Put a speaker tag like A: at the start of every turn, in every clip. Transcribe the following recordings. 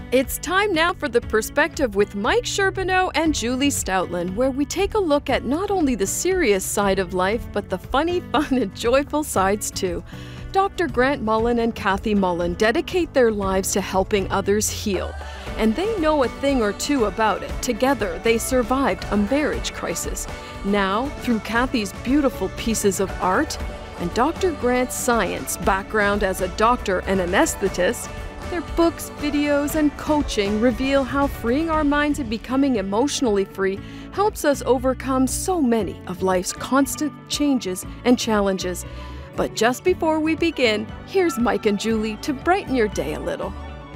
A: It's time now for The Perspective with Mike Sherbino and Julie Stautland, where we take a look at not only the serious side of life, but the funny, fun, and joyful sides too. Dr. Grant Mullen and Kathy Mullen dedicate their lives to helping others heal, and they know a thing or two about it. Together, they survived a marriage crisis. Now, through Kathy's beautiful pieces of art and Dr. Grant's science background as a doctor and anesthetist, their books, videos, and coaching reveal how freeing our minds and becoming emotionally free helps us overcome so many of life's constant changes and challenges. But just before we begin, here's Mike and Julie to brighten your day a little.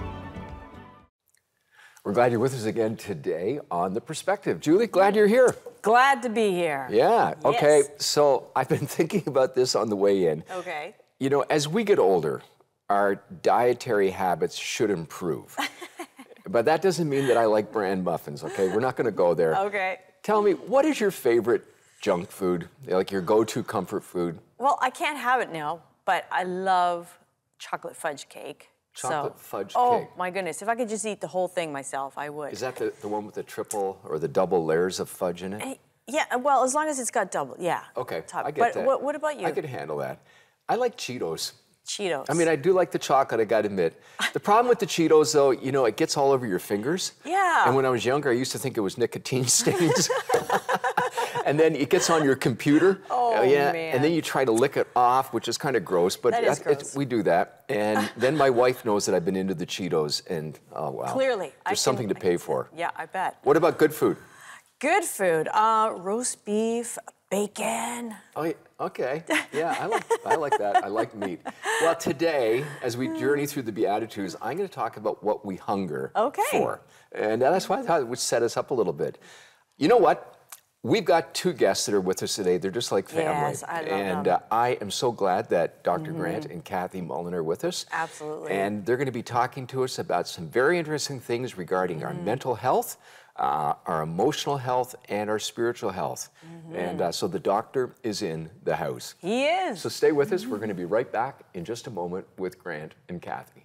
B: We're glad you're with us again today on The Perspective. Julie, glad you're here.
C: Glad to be here.
B: Yeah, okay.
C: Yes.
B: So I've been thinking about this on the way in.
C: Okay.
B: You know, as we get older, our dietary habits should improve. But that doesn't mean that I like bran muffins, okay? We're not gonna go there.
C: Okay.
B: Tell me, what is your favorite junk food? Like your go-to comfort food?
C: Well, I can't have it now, but I love chocolate fudge cake.
B: Chocolate fudge cake.
C: Oh my goodness, if I could just eat the whole thing myself, I would.
B: Is that the one with the triple or the double layers of fudge in it?
C: Yeah, well, as long as it's got double, yeah.
B: Okay,
C: top.
B: I get that.
C: What about you?
B: I could handle that. I like Cheetos.
C: Cheetos.
B: I mean, I do like the chocolate, I gotta admit. The problem with the Cheetos, though, you know, it gets all over your fingers.
C: Yeah.
B: And when I was younger, I used to think it was nicotine stains. And then it gets on your computer.
C: Oh,
B: yeah,
C: man.
B: And then you try to lick it off, which is kind of gross, but
C: That is gross.
B: we do that. And then my wife knows that I've been into the Cheetos, and oh, wow.
C: Clearly.
B: There's something to pay for.
C: Yeah, I bet.
B: What about good food?
C: Good food, roast beef, bacon.
B: Oh, yeah, okay. Yeah, I like that. I like meat. Well, today, as we journey through the Beatitudes, I'm going to talk about what we hunger for. And that's why I thought it would set us up a little bit. You know what? We've got two guests that are with us today. They're just like family.
C: Yes, I love
B: and
C: them.
B: I am so glad that Dr. Grant and Kathy Mullen are with us.
C: Absolutely.
B: And they're going to be talking to us about some very interesting things regarding our mental health, our emotional health, and our spiritual health. And so the doctor is in the house.
C: He is.
B: So stay with us. We're going to be right back in just a moment with Grant and Kathy.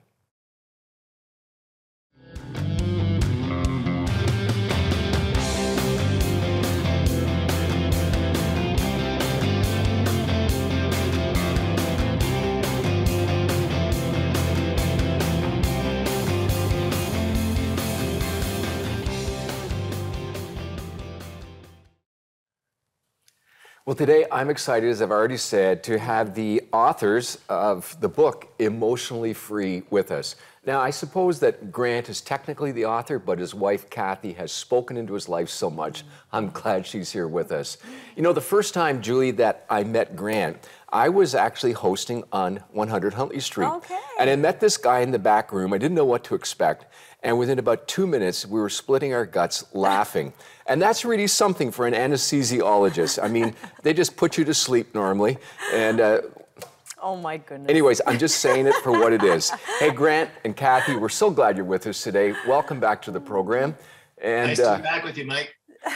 B: Well, today I'm excited, as I've already said, to have the authors of the book, Emotionally Free, with us. Now, I suppose that Grant is technically the author, but his wife, Kathy, has spoken into his life so much. I'm glad she's here with us. You know, the first time, Julie, that I met Grant, I was actually hosting on 100 Huntley Street.
C: Okay.
B: And I met this guy in the back room. I didn't know what to expect. And within about 2 minutes, we were splitting our guts laughing. And that's really something for an anesthesiologist. I mean, they just put you to sleep normally. And
C: Oh my goodness.
B: anyways, I'm just saying it for what it is. Hey, Grant and Kathy, we're so glad you're with us today. Welcome back to the program. And,
D: nice to be back with you, Mike.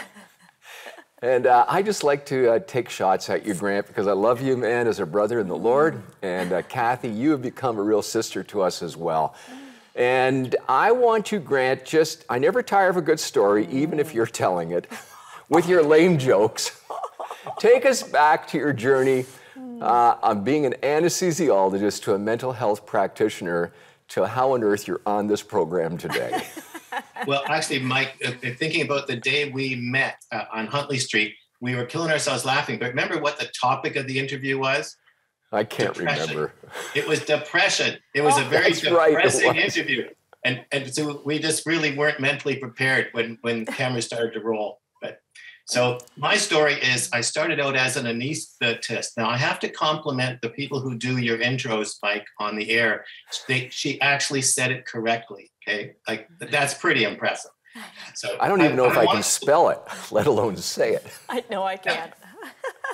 B: And I just like to take shots at you, Grant, because I love you, man, as a brother in the Lord. And Kathy, you have become a real sister to us as well. And I want you, Grant, I never tire of a good story, even if you're telling it, with your lame jokes. Take us back to your journey on being an anesthesiologist to a mental health practitioner to how on earth you're on this program today.
D: Well, actually, Mike, thinking about the day we met on Huntley Street, we were killing ourselves laughing. But remember what the topic of the interview was?
B: I can't
D: Depression.
B: remember.
D: It was depression. It was a very depressing interview. And so we just really weren't mentally prepared when cameras started to roll. So my story is I started out as an anesthetist. Now I have to compliment the people who do your intros, Mike, on the air. She actually said it correctly. Okay, like that's pretty impressive. So
B: I don't even know if I can spell it, let alone say it.
C: I know I can't.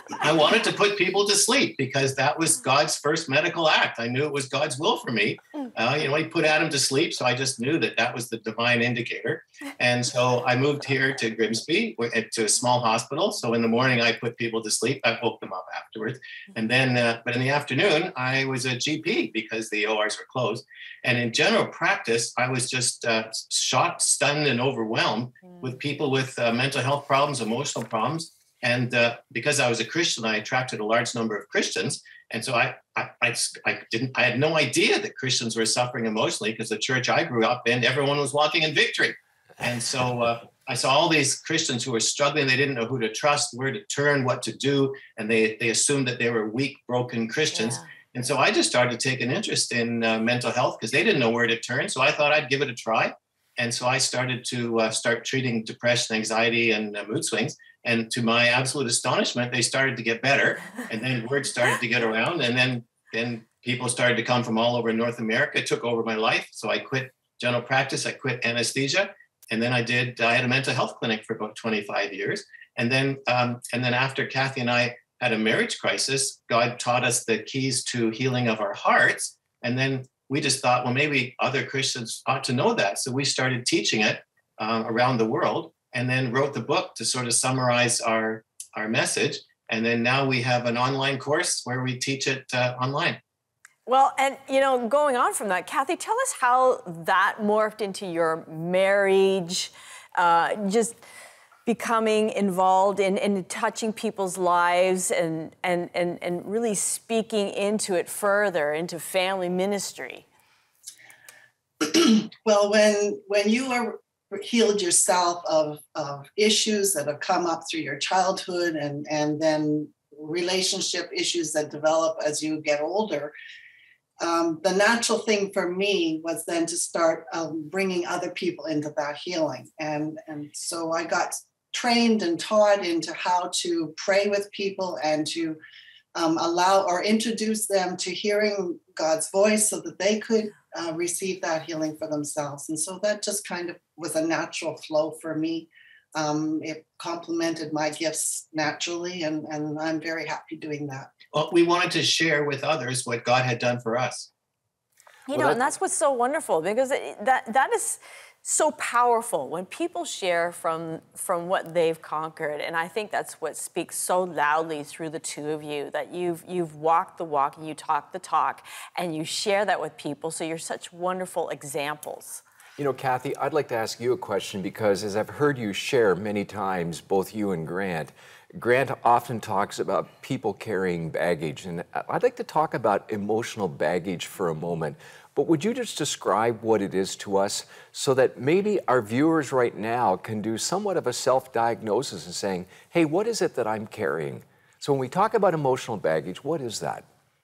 D: I wanted to put people to sleep because that was God's first medical act. I knew it was God's will for me. He put Adam to sleep, so I just knew that that was the divine indicator. And so I moved here to Grimsby, to a small hospital. So in the morning, I put people to sleep. I woke them up afterwards. And then, but in the afternoon, I was a GP because the ORs were closed. And in general practice, I was just shocked, stunned, and overwhelmed with people with mental health problems, emotional problems. And because I was a Christian, I attracted a large number of Christians. And so I had no idea that Christians were suffering emotionally, because the church I grew up in, everyone was walking in victory. And so I saw all these Christians who were struggling. They didn't know who to trust, where to turn, what to do. And they assumed that they were weak, broken Christians. Yeah. And so I just started to take an interest in mental health because they didn't know where to turn. So I thought I'd give it a try. And so I started to start treating depression, anxiety, and mood swings. And to my absolute astonishment, they started to get better. And then word started to get around. And then people started to come from all over North America. It took over my life. So I quit general practice. I quit anesthesia. And then I had a mental health clinic for about 25 years. And then after Kathy and I had a marriage crisis, God taught us the keys to healing of our hearts. And then we just thought, well, maybe other Christians ought to know that. So we started teaching it around the world, and then wrote the book to sort of summarize our message. And then now we have an online course where we teach it online.
C: Well, and, going on from that, Kathy, tell us how that morphed into your marriage, just becoming involved in touching people's lives and really speaking into it further, into family ministry.
E: Well, when you are healed yourself of issues that have come up through your childhood and then relationship issues that develop as you get older, the natural thing for me was then to start bringing other people into that healing. And so I got trained and taught into how to pray with people and to allow or introduce them to hearing God's voice so that they could receive that healing for themselves. And so that just kind of was a natural flow for me. It complemented my gifts naturally, and I'm very happy doing that.
D: Well, we wanted to share with others what God had done for us.
C: And that's what's so wonderful, because that is so powerful when people share from what they've conquered. And I think that's what speaks so loudly through the two of you, that you've walked the walk and you talk the talk, and you share that with people. So you're such wonderful examples.
B: Kathy, I'd like to ask you a question, because as I've heard you share many times, both you and Grant often talks about people carrying baggage. And I'd like to talk about emotional baggage for a moment. But would you just describe what it is to us so that maybe our viewers right now can do somewhat of a self-diagnosis and saying, hey, what is it that I'm carrying? So when we talk about emotional baggage, what is that?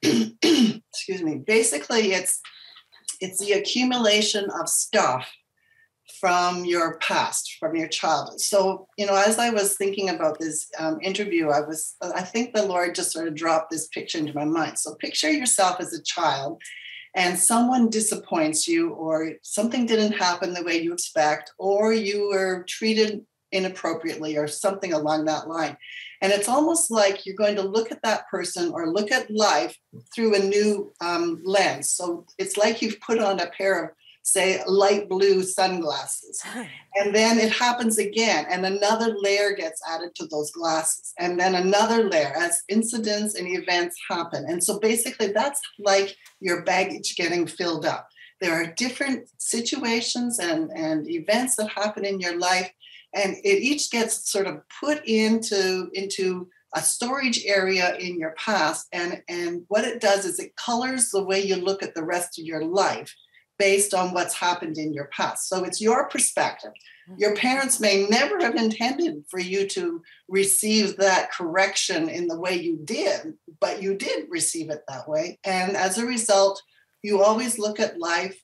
E: Excuse me. Basically, it's the accumulation of stuff from your past, from your childhood. So, as I was thinking about this interview, I think the Lord just sort of dropped this picture into my mind. So picture yourself as a child, and someone disappoints you, or something didn't happen the way you expect, or you were treated inappropriately, or something along that line. And it's almost like you're going to look at that person or look at life through a new lens. So it's like you've put on a pair of, say, light blue sunglasses. And then it happens again, and another layer gets added to those glasses, and then another layer as incidents and events happen. And so basically that's like your baggage getting filled up. There are different situations and events that happen in your life, and it each gets sort of put into a storage area in your past. And what it does is it colors the way you look at the rest of your life based on what's happened in your past. So it's your perspective. Your parents may never have intended for you to receive that correction in the way you did, but you did receive it that way. And as a result, you always look at life,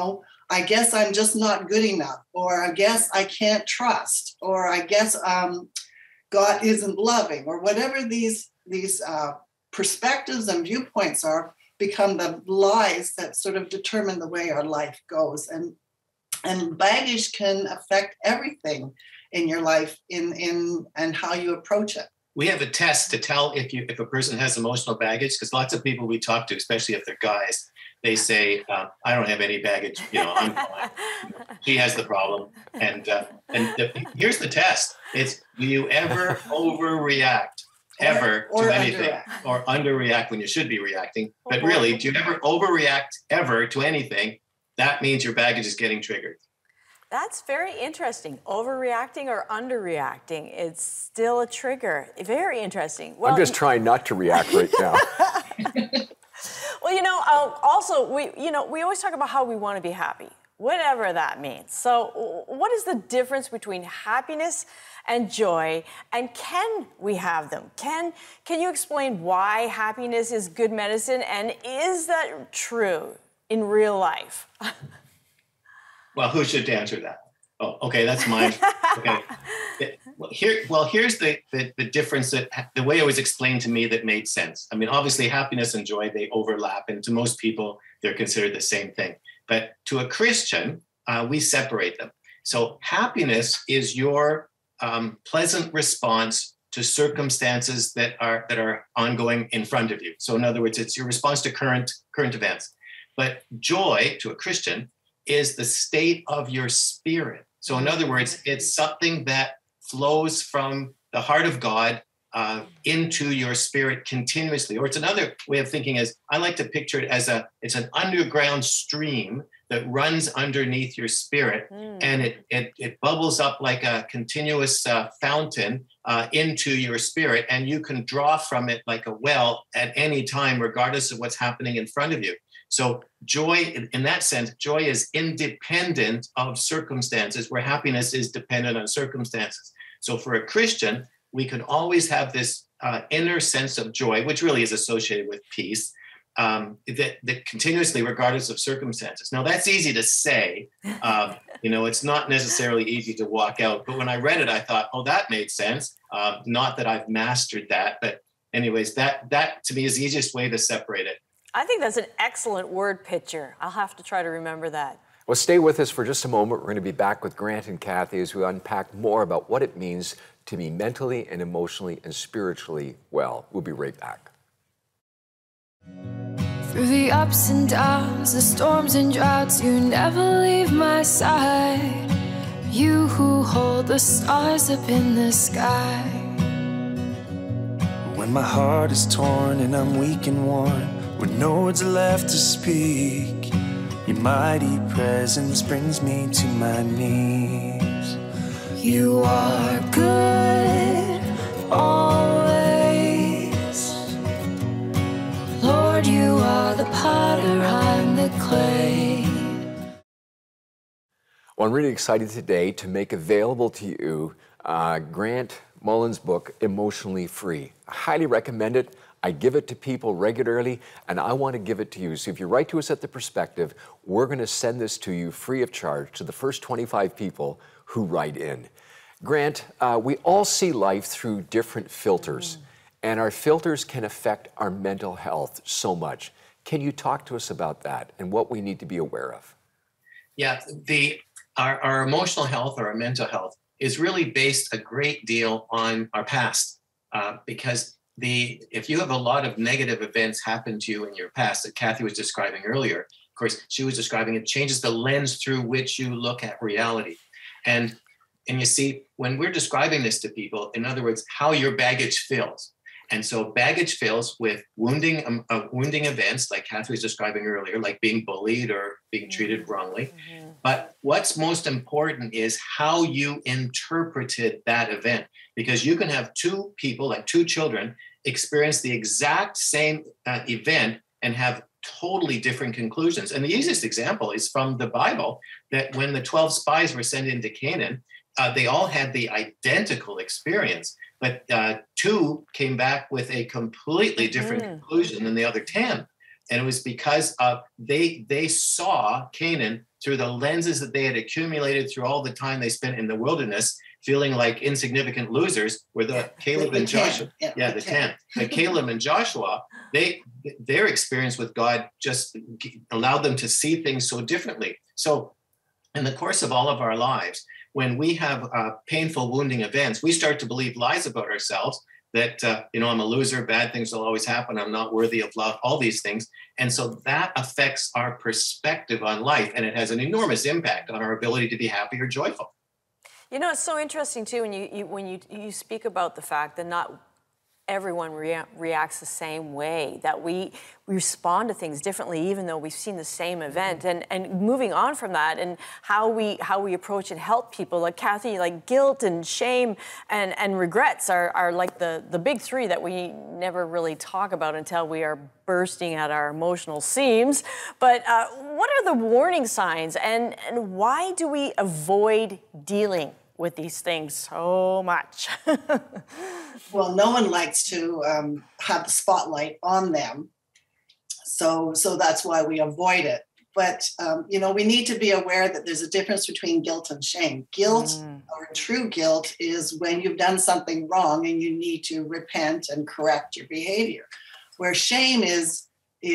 E: I guess I'm just not good enough, or I guess I can't trust, or I guess God isn't loving, or whatever these perspectives and viewpoints are, become the lies that sort of determine the way our life goes. And baggage can affect everything in your life and how you approach it.
D: we have a test to tell if a person has emotional baggage, because lots of people we talk to, especially if they're guys, they say, I don't have any baggage, I'm fine. She has the problem. Here's the test. It's, do you ever overreact ever to anything? Or underreact when you should be reacting? But really, do you ever overreact ever to anything? That means your baggage is getting triggered.
C: That's very interesting. Overreacting or underreacting, it's still a trigger. Very interesting.
B: Well, I'm just trying not to react right now.
C: Well, also, we always talk about how we want to be happy, whatever that means. So what is the difference between happiness and joy, and can we have them? Can you explain why happiness is good medicine, and is that true in real life?
D: Well, who should answer that? Oh, okay, that's mine. Okay. Here's the difference, that the way it was explained to me that made sense. I mean, obviously, happiness and joy, they overlap, and to most people, they're considered the same thing. But to a Christian, we separate them. So happiness is your pleasant response to circumstances that are ongoing in front of you. So in other words, it's your response to current events. But joy, to a Christian, is the state of your spirit. So in other words, it's something that flows from the heart of God into your spirit continuously. Or it's another way of thinking is, I like to picture it as it's an underground stream that runs underneath your spirit, and it bubbles up like a continuous fountain into your spirit, and you can draw from it like a well at any time, regardless of what's happening in front of you. So joy, in that sense, joy is independent of circumstances, where happiness is dependent on circumstances. So for a Christian, we can always have this inner sense of joy, which really is associated with peace, that continuously, regardless of circumstances. Now, that's easy to say. It's not necessarily easy to walk out. But when I read it, I thought, oh, that made sense. Not that I've mastered that. But anyways, that to me is the easiest way to separate it.
C: I think that's an excellent word picture. I'll have to try to remember that.
B: Well, stay with us for just a moment. We're going to be back with Grant and Kathy as we unpack more about what it means to be mentally and emotionally and spiritually well. We'll be right back.
F: Through the ups and downs, the storms and droughts, you never leave my side. You who hold the stars up in the sky.
G: When my heart is torn and I'm weak and worn, with no words left to speak, your mighty presence brings me to my knees. You are good always. Lord, you are the potter, I'm the clay.
B: Well, I'm really excited today to make available to you Grant Mullen's book, Emotionally Free. I highly recommend it. I give it to people regularly, and I want to give it to you. So if you write to us at The Perspective, we're going to send this to you free of charge to the first 25 people who write in. Grant, we all see life through different filters, and our filters can affect our mental health so much. Can you talk to us about that and what we need to be aware of?
D: Yeah, our emotional health or our mental health is really based a great deal on our past, because if you have a lot of negative events happen to you in your past that Kathy was describing earlier, of course, she was describing, it changes the lens through which you look at reality. And you see, when we're describing this to people, in other words, how your baggage fills. And so baggage fills with wounding events, like Kathy was describing earlier, like being bullied or being treated wrongly. But what's most important is how you interpreted that event. Because you can have two people, like two children, experience the exact same event and have totally different conclusions. And the easiest example is from the Bible, that when the 12 spies were sent into Canaan, they all had the identical experience, but two came back with a completely different conclusion than the other 10. And it was because they saw Canaan through the lenses that they had accumulated through all the time they spent in the wilderness, feeling like insignificant losers, were the Caleb and Joshua. Yeah, the 10. The Caleb and Joshua, their experience with God just allowed them to see things so differently. So in the course of all of our lives, when we have painful, wounding events, we start to believe lies about ourselves that, I'm a loser, bad things will always happen, I'm not worthy of love, all these things. And so that affects our perspective on life, and it has an enormous impact on our ability to be happy or joyful.
C: It's so interesting too when you speak about the fact that not everyone reacts the same way, that we respond to things differently even though we've seen the same event. And moving on from that, and how we approach and help people, like Kathy, like guilt and shame and regrets are like the big three that we never really talk about until we are bursting at our emotional seams. But what are the warning signs, and why do we avoid dealing with these things so much?
E: Well, no one likes to have the spotlight on them. So that's why we avoid it. But, we need to be aware that there's a difference between guilt and shame. Guilt, or true guilt, is when you've done something wrong and you need to repent and correct your behavior. Where shame is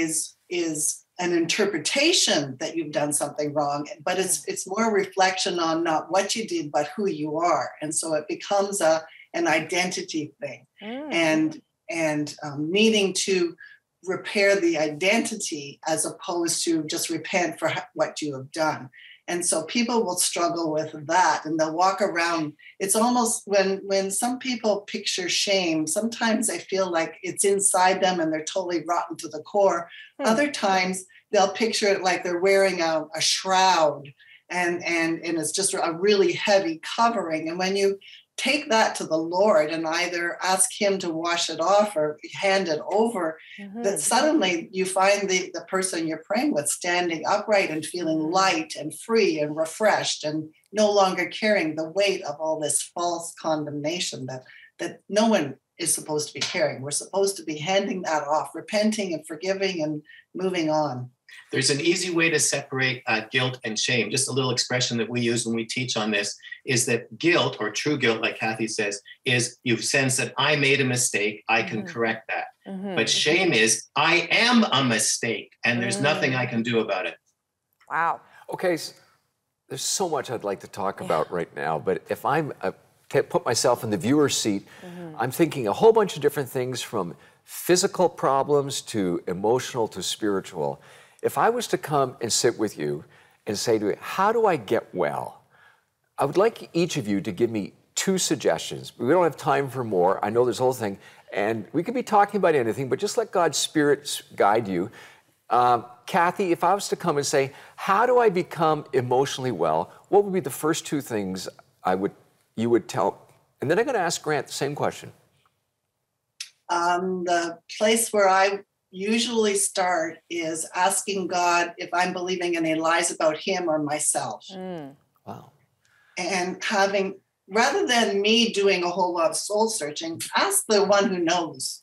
E: an interpretation that you've done something wrong, but it's more a reflection on not what you did, but who you are. And so it becomes an identity thing, and needing to repair the identity as opposed to just repent for what you have done. And so people will struggle with that, and they'll walk around. It's almost when some people picture shame, sometimes they feel like it's inside them and they're totally rotten to the core. Other times they'll picture it like they're wearing a shroud, and it's just a really heavy covering. And when you take that to the Lord and either ask him to wash it off or hand it over, that suddenly you find the person you're praying with standing upright and feeling light and free and refreshed, and no longer carrying the weight of all this false condemnation that no one is supposed to be carrying. We're supposed to be handing that off, repenting and forgiving and moving on.
D: There's an easy way to separate guilt and shame. Just a little expression that we use when we teach on this is that guilt, or true guilt, like Kathy says, is you sense that I made a mistake, I can correct that. But shame is I am a mistake and there's nothing I can do about it.
C: Wow.
B: Okay, so there's so much I'd like to talk about right now, but if I'm put myself in the viewer's seat, I'm thinking a whole bunch of different things, from physical problems to emotional to spiritual. If I was to come and sit with you and say to you, how do I get well? I would like each of you to give me 2 suggestions. We don't have time for more. I know this whole thing, and we could be talking about anything, but just let God's Spirit guide you. Kathy, if I was to come and say, how do I become emotionally well? What would be the first 2 things you would tell? And then I'm going to ask Grant the same question.
E: The place where I usually start is asking God if I'm believing any lies about him or myself.
B: Wow.
E: And rather than me doing a whole lot of soul searching, ask the one who knows.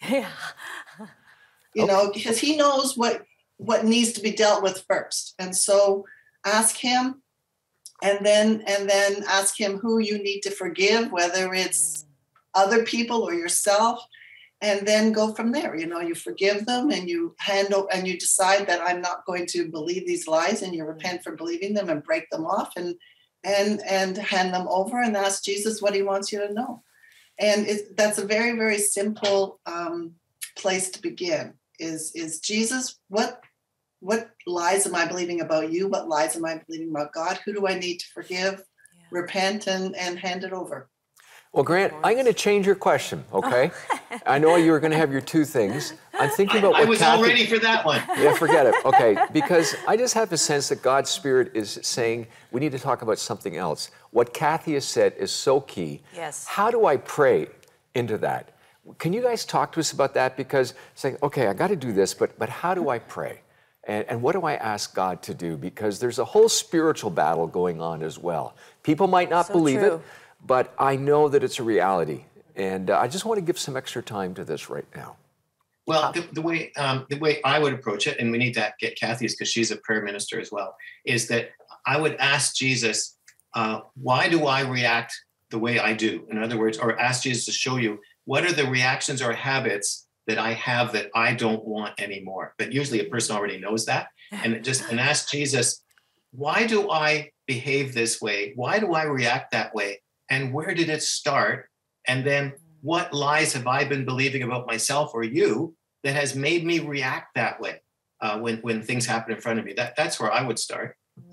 E: Because he knows what needs to be dealt with first. And so ask him, and then ask him who you need to forgive, whether it's other people or yourself. And then go from there. You forgive them, and you decide that I'm not going to believe these lies, and you repent for believing them and break them off, and hand them over and ask Jesus what he wants you to know. And that's a very, very simple place to begin. Is Jesus, what lies am I believing about you? What lies am I believing about God? Who do I need to forgive, repent, and hand it over?
B: Well, Grant, I'm going to change your question, okay? I know you were going to have your 2 things. I'm thinking about what
D: I was
B: Kathy...
D: all ready for that one.
B: Yeah, forget it. Okay, because I just have a sense that God's Spirit is saying we need to talk about something else. What Kathy has said is so key.
C: Yes.
B: How do I pray into that? Can you guys talk to us about that? Because saying, okay, I got to do this, but how do I pray? And what do I ask God to do? Because there's a whole spiritual battle going on as well. People might not believe it, but I know that it's a reality. And I just want to give some extra time to this right now.
D: Well, the way I would approach it, and we need to get Kathy's because she's a prayer minister as well, is that I would ask Jesus, why do I react the way I do? In other words, or ask Jesus to show you what are the reactions or habits that I have that I don't want anymore. But usually a person already knows that. And ask Jesus, why do I behave this way? Why do I react that way? And where did it start? And then what lies have I been believing about myself or you that has made me react that way when things happen in front of me? That's where I would start.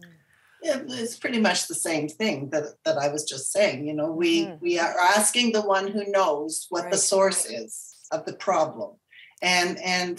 E: It's pretty much the same thing that I was just saying. You know, we are asking the one who knows what the source is of the problem. And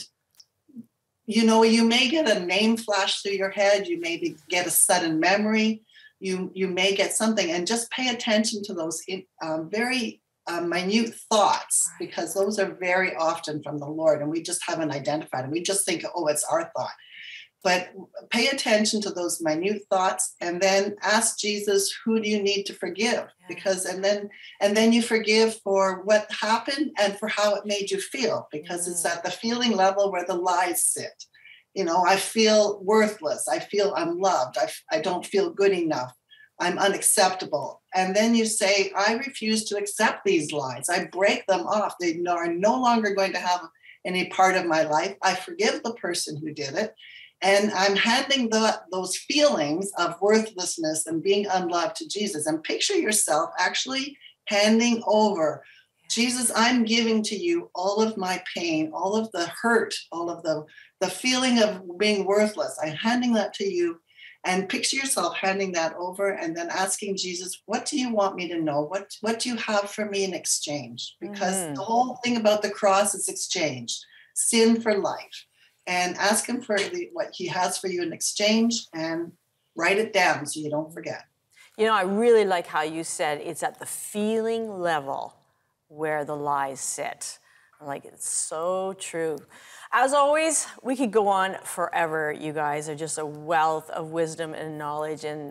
E: you know, you may get a name flash through your head. You may get a sudden memory. You may get something, and just pay attention to those very minute thoughts, because those are very often from the Lord, and we just haven't identified them. We just think, oh, it's our thought. But pay attention to those minute thoughts, and then ask Jesus, who do you need to forgive? Because and then you forgive for what happened and for how it made you feel, because it's at the feeling level where the lies sit. You know, I feel worthless. I feel unloved. I don't feel good enough. I'm unacceptable. And then you say, I refuse to accept these lies. I break them off. They are no longer going to have any part of my life. I forgive the person who did it. And I'm handing those feelings of worthlessness and being unloved to Jesus. And picture yourself actually handing over, Jesus, I'm giving to you all of my pain, all of the hurt, all of the feeling of being worthless. I'm handing that to you. And picture yourself handing that over and then asking Jesus, what do you want me to know? What do you have for me in exchange? Because the whole thing about the cross is exchange, sin for life. And ask him for what he has for you in exchange, and write it down so you don't forget.
C: You know, I really like how you said it's at the feeling level where the lies sit. Like, it's so true. As always, we could go on forever. You guys are just a wealth of wisdom and knowledge and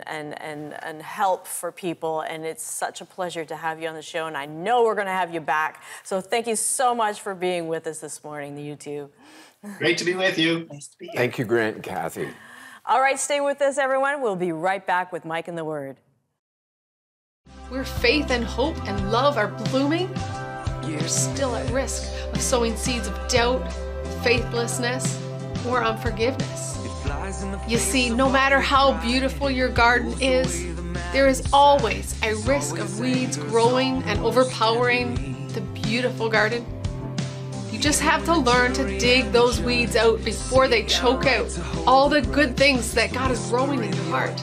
C: help for people. And it's such a pleasure to have you on the show. And I know we're going to have you back. So thank you so much for being with us this morning, you two.
D: Great to be with you.
E: Nice to be here.
B: Thank you, Grant and Kathy.
C: All right, stay with us, everyone. We'll be right back with Mike and the Word.
H: Where faith and hope and love are blooming, you're still at risk of sowing seeds of doubt, faithlessness, or unforgiveness. You see, no matter how beautiful your garden is, there is always a risk of weeds growing and overpowering the beautiful garden. You just have to learn to dig those weeds out before they choke out all the good things that God is growing in your heart.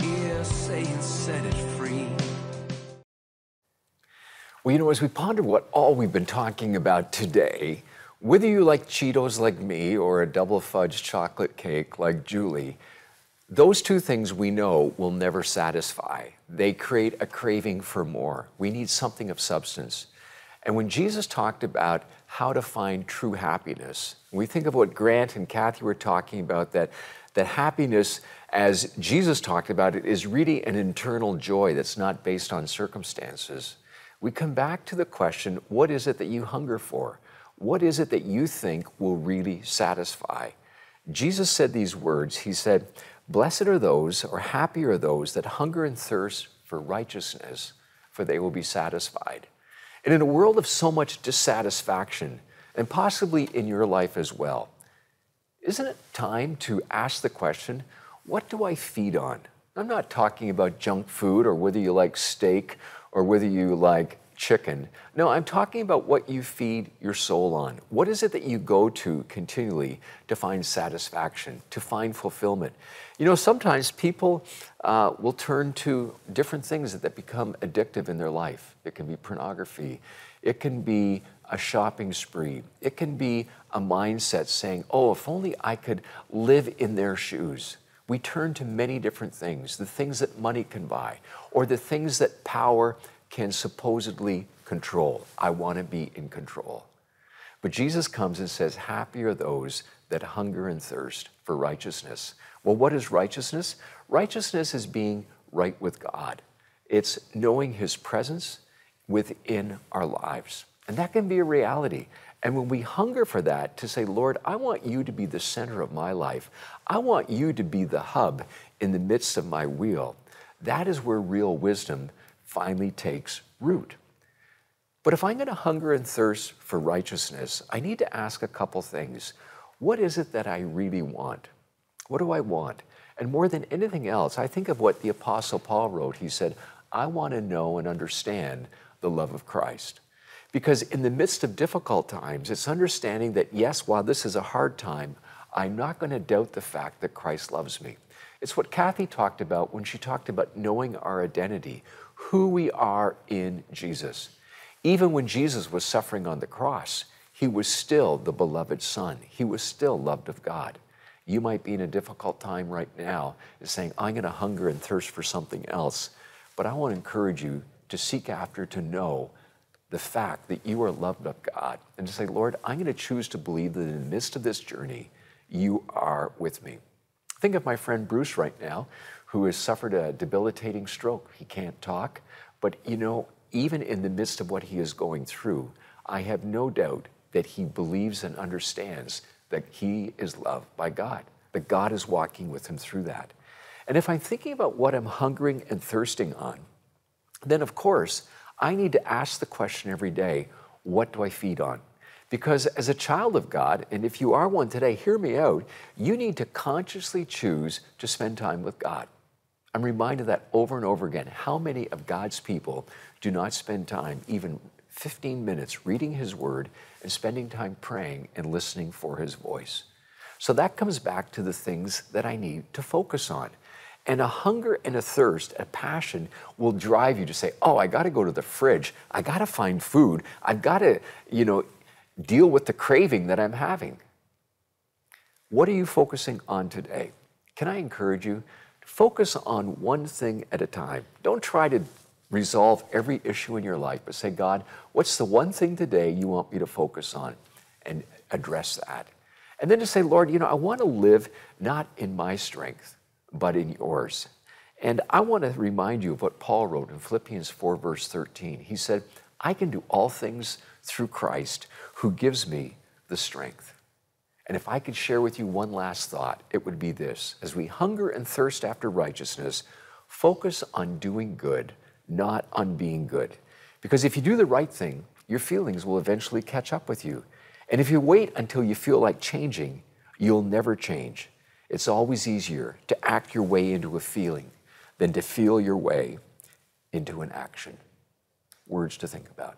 B: Well, you know, as we ponder what all we've been talking about today, whether you like Cheetos like me or a double fudge chocolate cake like Julie, those two things we know will never satisfy. They create a craving for more. We need something of substance. And when Jesus talked about how to find true happiness, we think of what Grant and Kathy were talking about, that happiness, as Jesus talked about it, is really an internal joy that's not based on circumstances. We come back to the question, what is it that you hunger for? What is it that you think will really satisfy? Jesus said these words. He said, blessed are those, or happy are those, that hunger and thirst for righteousness, for they will be satisfied. And in a world of so much dissatisfaction, and possibly in your life as well, isn't it time to ask the question, what do I feed on? I'm not talking about junk food or whether you like steak or whether you like chicken. No, I'm talking about what you feed your soul on. What is it that you go to continually to find satisfaction, to find fulfillment? You know, sometimes people will turn to different things that become addictive in their life. It can be pornography. It can be a shopping spree. It can be a mindset saying, oh, if only I could live in their shoes. We turn to many different things, the things that money can buy, or the things that power can supposedly control. I want to be in control. But Jesus comes and says, happy are those that hunger and thirst for righteousness. Well, what is righteousness? Righteousness is being right with God. It's knowing His presence within our lives. And that can be a reality. And when we hunger for that, to say, Lord, I want you to be the center of my life. I want you to be the hub in the midst of my wheel. That is where real wisdom finally takes root. But if I'm going to hunger and thirst for righteousness, I need to ask a couple things. What is it that I really want? What do I want? And more than anything else, I think of what the Apostle Paul wrote. He said, I want to know and understand the love of Christ. Because in the midst of difficult times, it's understanding that, yes, while this is a hard time, I'm not going to doubt the fact that Christ loves me. It's what Kathy talked about when she talked about knowing our identity, who we are in Jesus. Even when Jesus was suffering on the cross, he was still the beloved Son. He was still loved of God. You might be in a difficult time right now and saying, I'm going to hunger and thirst for something else. But I want to encourage you to seek after, to know the fact that you are loved of God, and to say, Lord, I'm going to choose to believe that in the midst of this journey, you are with me. Think of my friend Bruce right now, who has suffered a debilitating stroke. He can't talk, but you know, even in the midst of what he is going through, I have no doubt that he believes and understands that he is loved by God, that God is walking with him through that. And if I'm thinking about what I'm hungering and thirsting on, then of course, I need to ask the question every day, what do I feed on? Because as a child of God, and if you are one today, hear me out, you need to consciously choose to spend time with God. I'm reminded of that over and over again. How many of God's people do not spend time, even 15 minutes, reading his word and spending time praying and listening for his voice? So that comes back to the things that I need to focus on. And a hunger and a thirst, a passion will drive you to say, oh, I got to go to the fridge. I got to find food. I've got to, deal with the craving that I'm having. What are you focusing on today? Can I encourage you? Focus on one thing at a time. Don't try to resolve every issue in your life, but say, God, what's the one thing today you want me to focus on, and address that. And then to say, Lord, I want to live not in my strength, but in yours. And I want to remind you of what Paul wrote in Philippians 4, verse 13. He said, I can do all things through Christ who gives me the strength. And if I could share with you one last thought, it would be this. As we hunger and thirst after righteousness, focus on doing good, not on being good. Because if you do the right thing, your feelings will eventually catch up with you. And if you wait until you feel like changing, you'll never change. It's always easier to act your way into a feeling than to feel your way into an action. Words to think about.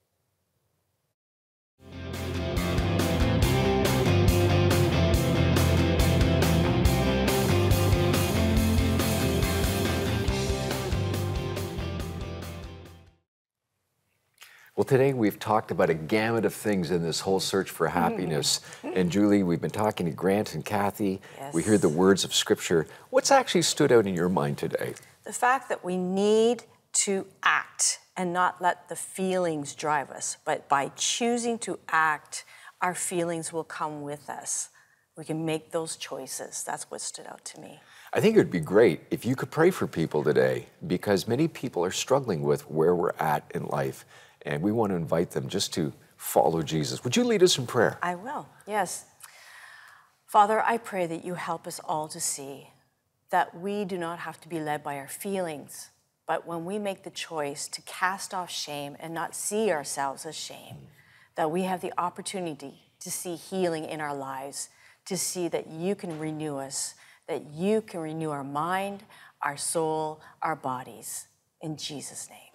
B: Well, today we've talked about a gamut of things in this whole search for happiness. And Julie, we've been talking to Grant and Kathy.
C: Yes.
B: We heard the words of Scripture. What's actually stood out in your mind today?
C: The fact that we need to act and not let the feelings drive us, but by choosing to act, our feelings will come with us. We can make those choices. That's what stood out to me.
B: I think it would be great if you could pray for people today, because many people are struggling with where we're at in life. And we want to invite them just to follow Jesus. Would you lead us in prayer?
C: I will, yes. Father, I pray that you help us all to see that we do not have to be led by our feelings, but when we make the choice to cast off shame and not see ourselves as shame, that we have the opportunity to see healing in our lives, to see that you can renew us, that you can renew our mind, our soul, our bodies. In Jesus' name.